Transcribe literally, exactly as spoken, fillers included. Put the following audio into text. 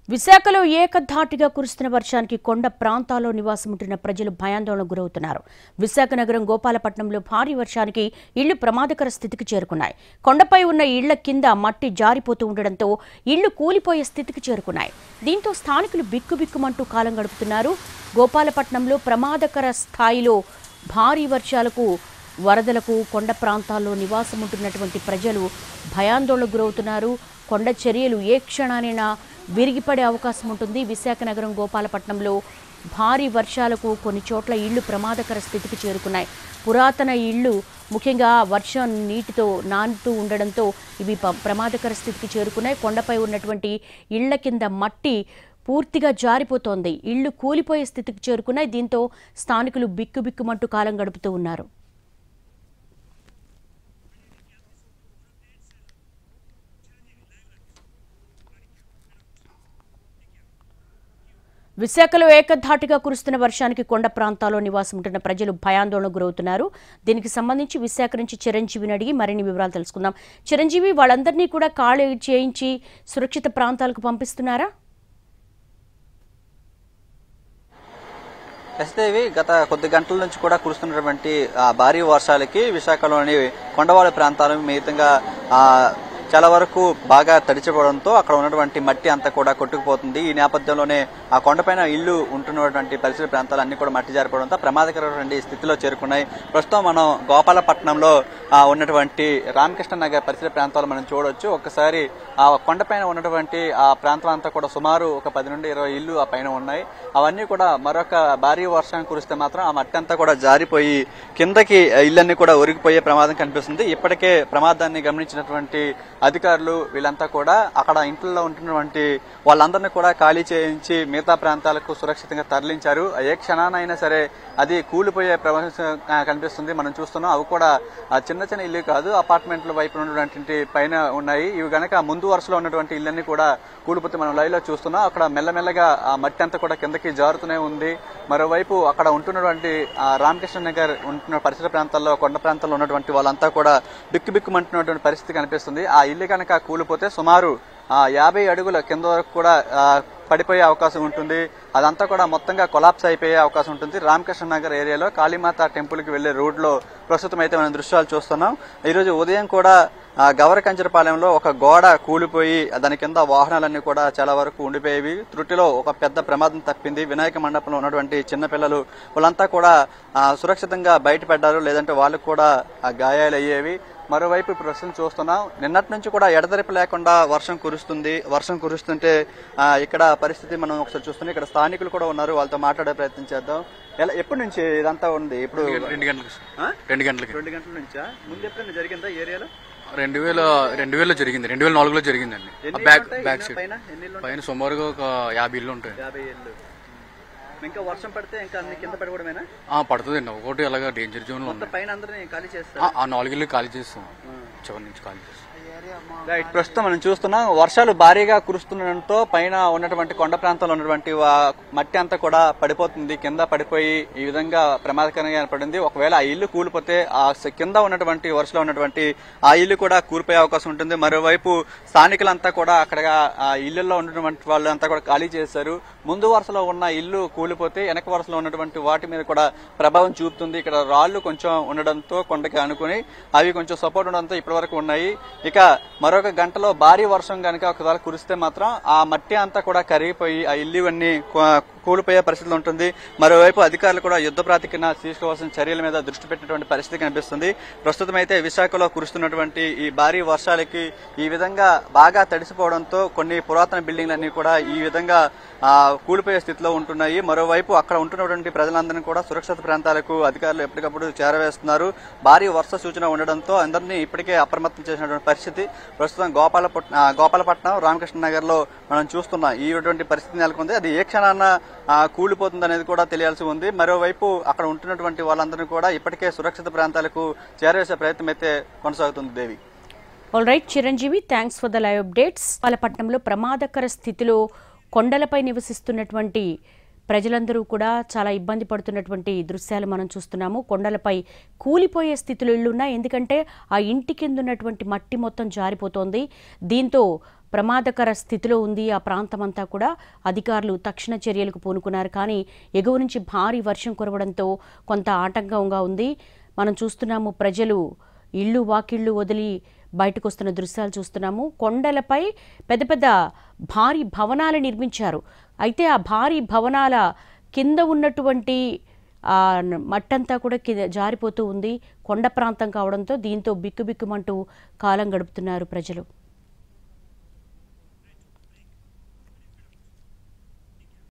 విశాఖలో ఏకధాటిగా కురుస్తున్న వర్షానికి కొండ ప్రాంతాల్లో నివాసముంటున్న ప్రజలు భయాందోళనకు గురవుతున్నారు. విశాఖ నగరం గోపాలపట్నంలో భారీ వర్షానికి ఇళ్లు ప్రమాదకర స్థితికి చేరుకున్నాయి. కొండపై ఉన్న ఇళ్ల కింద మట్టి జారిపోతూ ఉండడంతో ఇళ్లు కూలిపోయే స్థితికి చేరుకున్నాయి. దీంతో స్థానికులు బిక్కుబిక్కుమంటూ కాలం గడుపుతున్నారు. గోపాలపట్నంలో ప్రమాదకర స్థాయిలో భారీ వర్షాలకు వరదలకు కొండ ప్రాంతాల్లో నివాసముంటున్నటువంటి ప్రజలు భయాందోళనకు గురవుతున్నారు. కొండ చర్యలు ఏ క్షణానైనా విరిగిపడే అవకాశం ఉంటుంది. విశాఖ నగరం గోపాలపట్నంలో భారీ వర్షాలకు కొన్ని చోట్ల ఇళ్లు ప్రమాదకర స్థితికి చేరుకున్నాయి. పురాతన ఇళ్లు ముఖ్యంగా వర్షం నీటితో నానుతూ ఉండడంతో ఇవి ప్రమాదకర స్థితికి చేరుకున్నాయి. కొండపై ఉన్నటువంటి ఇళ్ల కింద మట్టి పూర్తిగా జారిపోతోంది. ఇళ్లు కూలిపోయే స్థితికి చేరుకున్నాయి. దీంతో స్థానికులు బిక్కుబిక్కుమంటూ కాలం గడుపుతూ ఉన్నారు. విశాఖలో ఏకధాటిగా కురుస్తున్న వర్షానికి కొండ ప్రాంతాల్లో నివాసం ఉంటున్న ప్రజలు భయాందోళనకు గురవుతున్నారు. దీనికి సంబంధించి విశాఖ నుంచి చిరంజీవిని అడిగి మరిన్ని వివరాలు తెలుసుకుందాం. చిరంజీవి, వాళ్ళందరినీ కూడా ఖాళీ చేయించి సురక్షిత ప్రాంతాలకు పంపిస్తున్నారా? ఎస్దేవి గత కొద్ది గంటల నుంచి కూడా కురుస్తున్నటువంటి భారీ వర్షాలకి విశాఖలోని కొండవాళ్ళ ప్రాంతాలు మిగతంగా చాలా వరకు బాగా తడిచిపోవడంతో అక్కడ ఉన్నటువంటి మట్టి అంతా కూడా కొట్టుకుపోతుంది. ఈ నేపథ్యంలోనే ఆ కొండపైన ఇళ్లు ఉంటున్నటువంటి పరిసర ప్రాంతాలు అన్ని కూడా మట్టి జారిపోవడంతో ప్రమాదకరమైన స్థితిలో చేరుకున్నాయి. ప్రస్తుతం మనం గోపాలపట్నంలో ఉన్నటువంటి రామకృష్ణ నగర్ పరిసర ప్రాంతాలు మనం చూడవచ్చు. ఒకసారి ఆ కొండపైన ఉన్నటువంటి ఆ ప్రాంతం అంతా కూడా సుమారు ఒక పది నుండి ఇరవై ఇళ్లు ఆ పైన ఉన్నాయి. అవన్నీ కూడా మరొక భారీ వర్షం కురిస్తే మాత్రం ఆ మట్టి అంతా కూడా జారిపోయి కిందకి ఇళ్ళన్నీ కూడా ఒరిగిపోయే ప్రమాదం కనిపిస్తుంది. ఇప్పటికే ప్రమాదాన్ని గమనించినటువంటి అధికారులు వీళ్ళంతా కూడా అక్కడ ఇంట్లో ఉంటున్నటువంటి వాళ్ళందరినీ కూడా ఖాళీ చేయించి మిగతా ప్రాంతాలకు సురక్షితంగా తరలించారు. ఏ క్షణానైనా సరే అది కూలిపోయే ప్రమాదం కనిపిస్తుంది. మనం చూస్తున్నాం అవి కూడా చిన్న చిన్న ఇల్లు కాదు, అపార్ట్మెంట్ల వైపు ఉన్నటువంటి పైన ఉన్నాయి. ఇవి గనక ముందు వరుసలో ఉన్నటువంటి ఇళ్ళన్నీ కూడా కూలిపోతే మనం లైవ్ లో చూస్తున్నాం. అక్కడ మెల్లమెల్లగా ఆ మట్టి అంతా కూడా కిందకి జారుతూనే ఉంది. మరోవైపు అక్కడ ఉంటున్నటువంటి రామకృష్ణ నగర్ ఉంటున్న పరిసర ప్రాంతాల్లో కొండ ప్రాంతాల్లో ఉన్నటువంటి వాళ్ళంతా కూడా బిక్కు బిక్కుమంటున్నటువంటి పరిస్థితి కనిపిస్తుంది. ఆ ఇల్లు కనుక కూలిపోతే సుమారు యాభై అడుగుల కింద వరకు కూడా పడిపోయే అవకాశం ఉంటుంది. అదంతా కూడా మొత్తంగా కొలాప్స్ అయిపోయే అవకాశం ఉంటుంది. రామకృష్ణ నగర్ ఏరియాలో కాళీమాత టెంపుల్ కి వెళ్లే రోడ్ లో ప్రస్తుతం అయితే మనం దృశ్యాలు చూస్తున్నాం. ఈరోజు ఉదయం కూడా గవరకంచరపాలెంలో ఒక గోడ కూలిపోయి దాని కింద వాహనాలన్నీ కూడా చాలా వరకు ఉండిపోయేవి. త్రుటిలో ఒక పెద్ద ప్రమాదం తప్పింది. వినాయక మండపంలో ఉన్నటువంటి చిన్నపిల్లలు వాళ్ళంతా కూడా సురక్షితంగా బయటపడ్డారు, లేదంటే వాళ్ళకు కూడా గాయాలు అయ్యేవి. మరోవైపు ప్రస్తుతం చూస్తున్నాం నిన్నటి నుంచి కూడా ఎడతెరిపి లేకుండా వర్షం కురుస్తుంది. వర్షం కురుస్తుంటే ఇక్కడ పరిస్థితి మనం ఒకసారి చూస్తున్నాం. ఇక్కడ స్థానికులు కూడా ఉన్నారు, వాళ్ళతో మాట్లాడే ప్రయత్నం చేద్దాం. ఎలా ఎప్పటి నుంచి ఇదంతా ఉంది? ఇప్పుడు రెండు గంటలకు రెండు గంటలకి రెండు గంటల నుంచా? ముందు ఎప్పుడైనా జరిగిందా ఏరియాలో? రెండు వేల రెండు వేలలో జరిగింది, రెండు వేల నాలుగులో జరిగిందండి. బ్యాక్ బ్యాక్ సైడ్ పైన సుమారుగా ఒక యాభై ఇల్లు ఉంటాయి. యాభై ఇల్లు ఇంకా వర్షం పడితే ఇంకా అన్ని కింద పడిపోవడమేనా? పడుతుందండి. ఒకటి అలాగా డేంజర్ జోన్ లో పైన అందరినీ ఖాళీ చేస్తాం. ఆ నాలుగిల్లు ఖాళీ చేస్తాం, చివరి నుంచి ఖాళీ చేస్తాం. రైట్, ప్రస్తుతం మనం చూస్తున్నాం వర్షాలు భారీగా కురుస్తుండటంతో పైన ఉన్నటువంటి కొండ ప్రాంతంలో ఉన్నటువంటి మట్టి అంతా కూడా పడిపోతుంది, కింద పడిపోయి ఈ విధంగా ప్రమాదకరంగా ఏర్పడింది. ఒకవేళ ఆ ఇల్లు కూలిపోతే ఆ కింద ఉన్నటువంటి వరుసలో ఉన్నటువంటి ఆ ఇల్లు కూడా కూలిపోయే అవకాశం ఉంటుంది. మరోవైపు స్థానికులంతా కూడా అక్కడ ఆ ఇళ్లలో ఉన్నటువంటి వాళ్ళంతా కూడా ఖాళీ చేశారు. ముందు వరుసలో ఉన్న ఇల్లు కూలిపోతే వెనక వరుసలో ఉన్నటువంటి వాటి మీద కూడా ప్రభావం చూపుతుంది. ఇక్కడ రాళ్లు కొంచెం ఉండడంతో కొండకి అనుకుని అవి కొంచెం సపోర్ట్ ఉండడంతో ఇప్పటి వరకు ఉన్నాయి. ఇక మరొక గంటలో భారీ వర్షం కనుక ఒకవేళ కురిస్తే మాత్రం ఆ మట్టి అంతా కూడా కరిగిపోయి ఆ ఇల్లు ఇవన్నీ కూలిపోయే పరిస్థితి ఉంటుంది. మరోవైపు అధికారులు కూడా యుద్ధ ప్రాతిపదికన తీసుకోవాల్సిన చర్యల మీద దృష్టి పెట్టినటువంటి పరిస్థితి కనిపిస్తుంది. ప్రస్తుతం అయితే విశాఖలో కురుస్తున్నటువంటి ఈ భారీ వర్షాలకి ఈ విధంగా బాగా తడిసిపోవడంతో కొన్ని పురాతన బిల్డింగ్లన్నీ కూడా ఈ విధంగా కూలిపోయే స్థితిలో ఉంటున్నాయి. మరోవైపు అక్కడ ఉంటున్నటువంటి ప్రజలందరినీ కూడా సురక్షిత ప్రాంతాలకు అధికారులు ఎప్పటికప్పుడు చేరవేస్తున్నారు. భారీ వర్ష సూచన ఉండడంతో అందరినీ ఇప్పటికే అప్రమత్తం చేసినటువంటి పరిస్థితి ప్రస్తుతం గోపాలపట్నం గోపాలపట్నం రామకృష్ణ నగర్ లో మనం చూస్తున్నాం. ఈ పరిస్థితి నెలకొంది. అది ఏ క్షణాన కూలిపోతుంది అనేది కూడా తెలియాల్సి ఉంది. మరోవైపు అక్కడ ఉంటున్నటువంటి వాళ్ళందరినీ కూడా ఇప్పటికే సురక్షిత ప్రాంతాలకు చేరవేసే ప్రయత్నం అయితే కొనసాగుతుంది. Devi, all right Chiranjeevi, thanks for the live updates. గోపాలపట్నంలో ప్రమాదకర స్థితిలో కొండలపై నివసిస్తున్నటువంటి ప్రజలందరూ కూడా చాలా ఇబ్బంది పడుతున్నటువంటి దృశ్యాలు మనం చూస్తున్నాము. కొండలపై కూలిపోయే స్థితిలో ఇళ్లున్నాయి. ఎందుకంటే ఆ ఇంటి కింద ఉన్నటువంటి మట్టి మొత్తం జారిపోతోంది. దీంతో ప్రమాదకర స్థితిలో ఉంది ఆ ప్రాంతం అంతా కూడా. అధికారులు తక్షణ చర్యలకు పూనుకున్నారు. కానీ ఎగువ నుంచి భారీ వర్షం కురవడంతో కొంత ఆటంకంగా ఉంది. మనం చూస్తున్నాము ప్రజలు ఇళ్ళు వాకిళ్ళు వదిలి బయటకు వస్తున్న దృశ్యాలు చూస్తున్నాము. కొండలపై పెద్ద పెద్ద భారీ భవనాలు నిర్మించారు. అయితే ఆ భారీ భవనాల కింద ఉన్నటువంటి మట్టంతా కూడా కింద జారిపోతూ ఉంది. కొండ ప్రాంతం కావడంతో దీంతో బిక్కుబిక్కుమంటూ కాలం గడుపుతున్నారు ప్రజలు.